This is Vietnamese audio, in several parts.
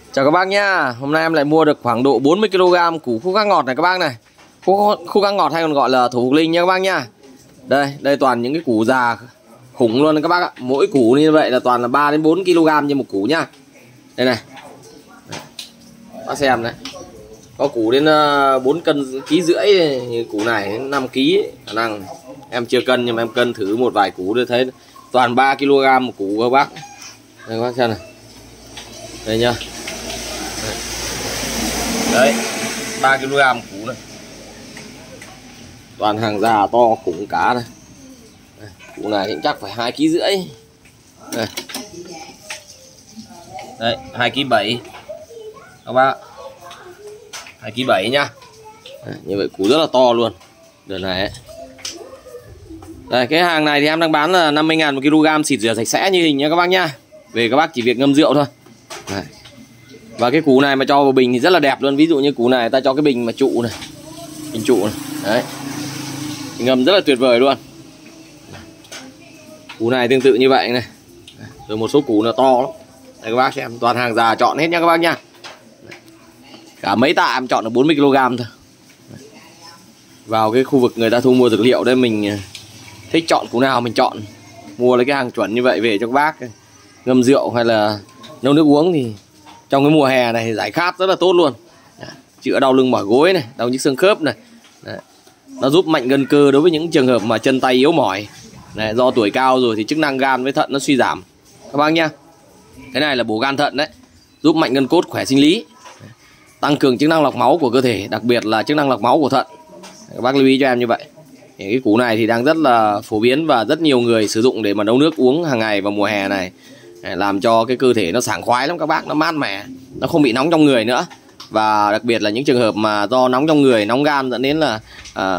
Chào các bác nhá. Hôm nay em lại mua được khoảng độ 40 kg củ khúc khác ngọt này các bác này. Khúc khác ngọt hay còn gọi là thổ Phục Linh nha các bác nhá. Đây toàn những cái củ già khủng luôn các bác ạ. Mỗi củ như vậy là toàn là 3 đến 4 kg trên một củ nhá. Đây này. Bác xem đấy. Có củ đến 4 cân ký rưỡi, như củ này 5 kg khả năng. Em chưa cân nhưng mà em cân thử một vài củ để thấy toàn 3 kg một củ các bác. Đây các bác xem này. Đây nhá. Đấy, 3 kg củ này. Toàn hàng già to khủng cá này. Củ này thì chắc phải 2 kg rưỡi. Đây. Đấy, 2 kg 7. Các bác. 2 kg 7 nhá. Đấy, như vậy củ rất là to luôn. Đợt này ấy. Đây, cái hàng này thì em đang bán là 50.000 một kg, xịt rửa sạch sẽ như hình nha các bác nhá. Về các bác chỉ việc ngâm rượu thôi. Đấy. Và cái củ này mà cho vào bình thì rất là đẹp luôn. Ví dụ như củ này ta cho cái bình mà trụ này, bình trụ này. Đấy, ngâm rất là tuyệt vời luôn. Củ này tương tự như vậy này. Rồi một số củ nó to lắm. Đây các bác xem, toàn hàng già chọn hết nha các bác nha. Cả mấy tạ em chọn được 40 kg thôi. Vào cái khu vực người ta thu mua dược liệu đây, mình thích chọn củ nào mình chọn. Mua lấy cái hàng chuẩn như vậy về cho các bác ngâm rượu hay là nấu nước uống thì trong cái mùa hè này giải khát rất là tốt luôn. Chữa đau lưng mỏi gối này, đau nhức xương khớp này. Đấy. Nó giúp mạnh gân cơ đối với những trường hợp mà chân tay yếu mỏi. Đấy, do tuổi cao rồi thì chức năng gan với thận nó suy giảm các bác nhá. Cái này là bổ gan thận đấy, giúp mạnh gân cốt, khỏe sinh lý, tăng cường chức năng lọc máu của cơ thể, đặc biệt là chức năng lọc máu của thận. Các bác lưu ý cho em như vậy. Cái củ này thì đang rất là phổ biến và rất nhiều người sử dụng để mà nấu nước uống hàng ngày vào mùa hè này, làm cho cái cơ thể nó sảng khoái lắm các bác, nó mát mẻ, nó không bị nóng trong người nữa. Và đặc biệt là những trường hợp mà do nóng trong người, nóng gan dẫn đến là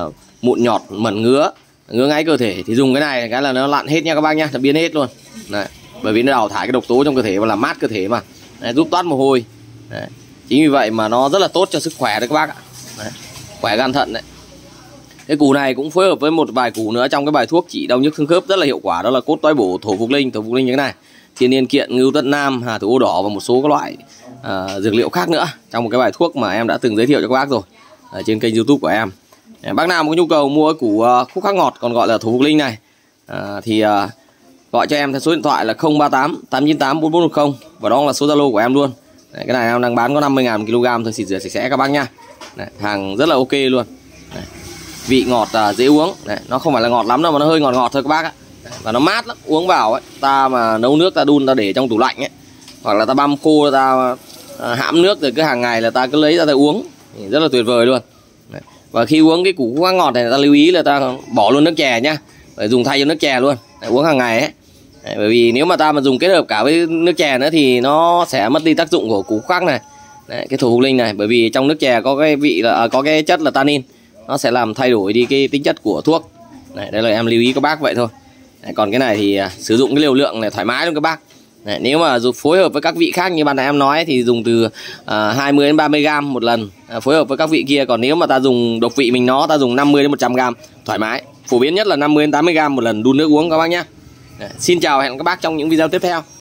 mụn nhọt, mẩn ngứa ngáy cơ thể thì dùng cái này cái là nó lặn hết nha các bác nhá, nó biến hết luôn. Đấy. Bởi vì nó đào thải cái độc tố trong cơ thể và làm mát cơ thể mà. Đấy, giúp toát mồ hôi. Đấy. Chính vì vậy mà nó rất là tốt cho sức khỏe đấy các bác ạ. Đấy. Khỏe gan thận đấy. Cái củ này cũng phối hợp với một vài củ nữa trong cái bài thuốc trị đau nhức xương khớp rất là hiệu quả, đó là cốt toái bổ thổ Phục Linh như thế này, thiên niên kiện, ngưu tất nam, hà thủ ô đỏ và một số các loại dược liệu khác nữa trong một cái bài thuốc mà em đã từng giới thiệu cho các bác rồi ở trên kênh YouTube của em. Bác nào có nhu cầu mua cái củ khúc khác ngọt còn gọi là thổ Phục Linh này thì gọi cho em theo số điện thoại là 038 898 4410 và đó là số Zalo của em luôn. Đấy, cái này em đang bán có 50.000 một kg thôi, xịt rửa sạch sẽ các bác nha. Đấy, hàng rất là ok luôn. Đấy. Vị ngọt dễ uống. Đấy, nó không phải là ngọt lắm đâu mà nó hơi ngọt ngọt thôi các bác ạ. Và nó mát lắm, uống vào ấy, ta mà nấu nước ta đun ta để trong tủ lạnh ấy, hoặc là ta băm khô ta hãm nước rồi cứ hàng ngày là ta cứ lấy ra ta uống thì rất là tuyệt vời luôn. Đấy. Và khi uống cái củ khúc ngọt này ta lưu ý là ta bỏ luôn nước chè nhá, phải dùng thay cho nước chè luôn. Đấy, uống hàng ngày ấy. Đấy, bởi vì nếu mà ta mà dùng kết hợp cả với nước chè nữa thì nó sẽ mất đi tác dụng của củ khác này. Đấy, cái thổ Phục Linh này, bởi vì trong nước chè có cái vị là có cái chất là tannin, nó sẽ làm thay đổi đi cái tính chất của thuốc. Đấy, đây là em lưu ý các bác vậy thôi. Đấy, còn cái này thì sử dụng cái liều lượng này thoải mái luôn các bác. Đấy, nếu mà dùng phối hợp với các vị khác như ban nãy em nói thì dùng từ 20 đến 30 g một lần phối hợp với các vị kia. Còn nếu mà ta dùng độc vị mình ta dùng 50 đến 100 g thoải mái. Phổ biến nhất là 50 đến 80 g một lần đun nước uống các bác nhé. Xin chào, hẹn các bác trong những video tiếp theo.